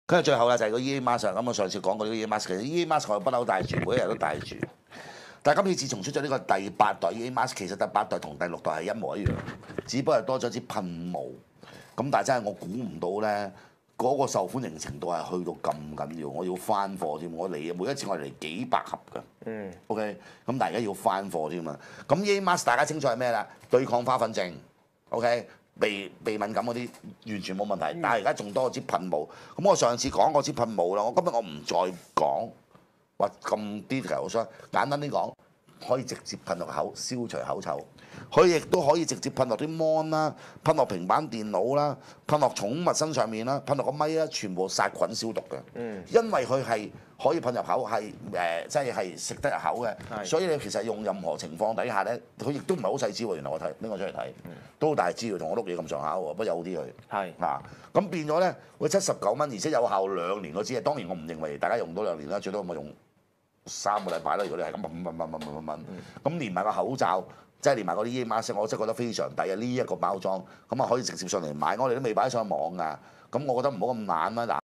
跟住最後啦，就係個 EA Mask 咁我上次講過呢個 EA Mask，其實 EA Mask 我不嬲戴住，每一日都戴住。但係今次自從出咗呢個第8代 EA Mask，其實第8代同第6代係一模一樣，只不過係多咗支噴霧。咁但係真係我估唔到咧，嗰個受歡迎程度係去到咁緊要，我要翻貨添。我嚟每一次我嚟幾百盒㗎。OK， 咁大家要翻貨添嘛。咁 EA Mask 大家清楚係咩啦？對抗花粉症。OK。鼻敏感嗰啲完全冇問題，但係而家仲多支噴霧。咁我上次講嗰支噴霧啦，我今日我唔再講話咁 detail，所以簡單啲講，可以直接噴落口，消除口臭。佢亦都可以直接噴落啲 mon 啦，噴落平板電腦啦，噴落寵物身上面啦，噴落個咪啦，全部殺菌消毒嘅。因為佢係可以噴入口，係即係食得入口嘅。所以你其實用任何情況底下咧，佢亦都唔係好細支喎。原來我睇拎我出嚟睇，都好大支喎，同我碌嘢咁上下喎，不過有啲佢。係嗱，咁變咗咧，會79蚊，而且有效2年嗰支。當然我唔認為大家用到2年啦，最多我用3個禮拜啦。如果你係咁咁連埋個口罩。即係連埋嗰啲 EA Mask，我真係覺得非常抵啊！呢一個包裝咁啊，可以直接上嚟買，我哋都未擺上網㗎。咁我覺得唔好咁懶啦。嗱。